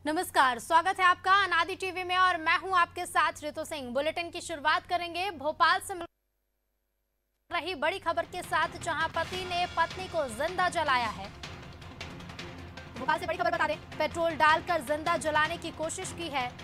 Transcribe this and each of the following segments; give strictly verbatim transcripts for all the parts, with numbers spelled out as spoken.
नमस्कार, स्वागत है आपका अनादि टीवी में और मैं हूं आपके साथ ऋतु सिंह। बुलेटिन की शुरुआत करेंगे भोपाल से मिल रही बड़ी खबर के साथ, जहां पति ने पत्नी को जिंदा जलाया है। भोपाल से बड़ी खबर बता दें, पेट्रोल डालकर जिंदा जलाने की कोशिश की है।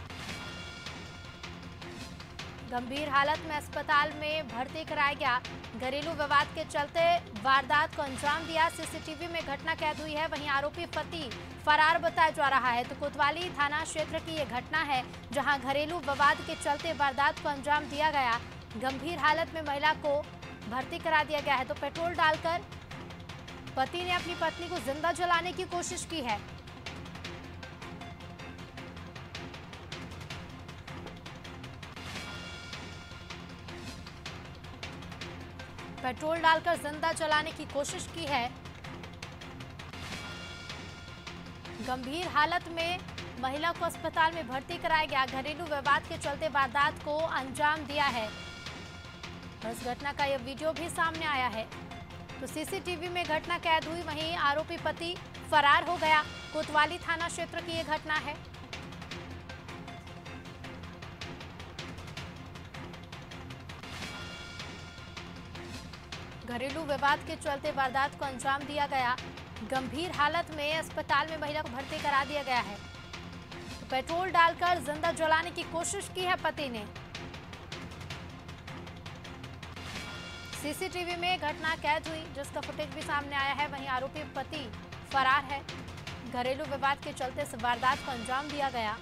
गंभीर हालत में अस्पताल में भर्ती कराया गया। घरेलू विवाद के चलते वारदात को अंजाम दिया। सीसीटीवी में घटना कैद हुई है। वहीं आरोपी पति फरार बताया जा रहा है। तो कोतवाली थाना क्षेत्र की यह घटना है, जहां घरेलू विवाद के चलते वारदात को अंजाम दिया गया। गंभीर हालत में महिला को भर्ती करा दिया गया है। तो पेट्रोल डालकर पति ने अपनी पत्नी को जिंदा जलाने की कोशिश की है। पेट्रोल डालकर जिंदा जलाने की कोशिश की है। गंभीर हालत में महिला को अस्पताल में भर्ती कराया गया। घरेलू विवाद के चलते वारदात को अंजाम दिया है। इस घटना का यह वीडियो भी सामने आया है। तो सीसीटीवी में घटना कैद हुई। वहीं आरोपी पति फरार हो गया। कोतवाली थाना क्षेत्र की यह घटना है। घरेलू विवाद के चलते वारदात को अंजाम दिया गया। गंभीर हालत में अस्पताल में महिला को भर्ती करा दिया गया है। तो पेट्रोल डालकर जिंदा जलाने की कोशिश की है पति ने। सीसीटीवी में घटना कैद हुई, जिसका फुटेज भी सामने आया है। वहीं आरोपी पति फरार है। घरेलू विवाद के चलते इस वारदात को अंजाम दिया गया।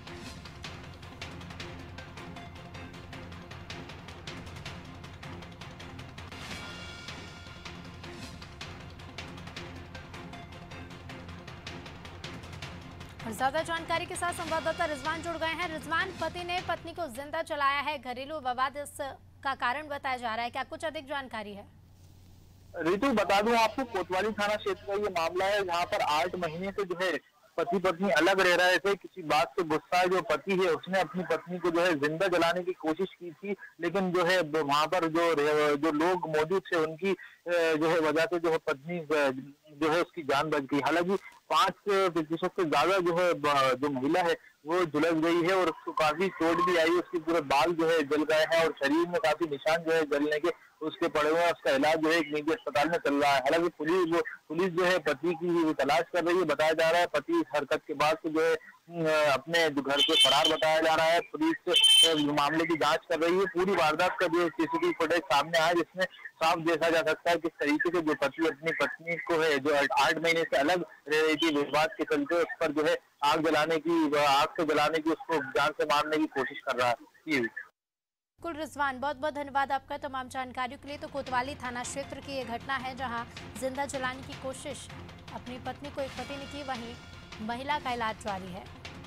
और ज्यादा जानकारी के साथ संवाददाता रिजवान जुड़ गए हैं। रिजवान, पति ने पत्नी को जिंदा जलाया है। घरेलू विवाद इसका कारण बताया जा रहा है, क्या कुछ अधिक जानकारी है? ऋतु, बता दूं आपको, कोतवाली थाना क्षेत्र का ये मामला है, जहां पर आठ महीने से जो है पति पत्नी अलग रह रहे थे। किसी बात से गुस्सा जो पति है, उसने अपनी पत्नी को जो है जिंदा जलाने की कोशिश की थी, लेकिन जो है वहां पर जो जो लोग मौजूद थे, उनकी जो है वजह से जो है पत्नी जो है उसकी जान बच गई। हालांकि पांच प्रतिशत से ज्यादा जो है जो महिला है वो झुलस गई है और उसको काफी चोट भी आई। उसके पूरे बाल जो है जल गए हैं और शरीर में काफी निशान जो है जलने के उसके पड़े हुए हैं। उसका इलाज जो है एक निजी अस्पताल में चल रहा है। हालांकि पुलिस पुलिस जो है पति की तलाश कर रही है। बताया जा रहा है पति इस हरकत के बाद से जो है अपने घर से फरार बताया जा रहा है। पुलिस मामले की जांच कर रही है। पूरी वारदात का जो सीसीटीवी फुटेज सामने आया, जिसमें साफ देखा जा सकता है किस तरीके से जो पति अपनी पत्नी को है जो आठ महीने से अलग रह रही थी, विवाद के चलते उस पर जो है आग जलाने की आग से जलाने की उसको जान से मारने की कोशिश कर रहा है। कुल रिजवान, बहुत बहुत धन्यवाद आपका तमाम जानकारियों के लिए। तो कोतवाली थाना क्षेत्र की ये घटना है, जहां जिंदा जलाने की कोशिश अपनी पत्नी को एक पति ने की। वहीं महिला का इलाज जारी है।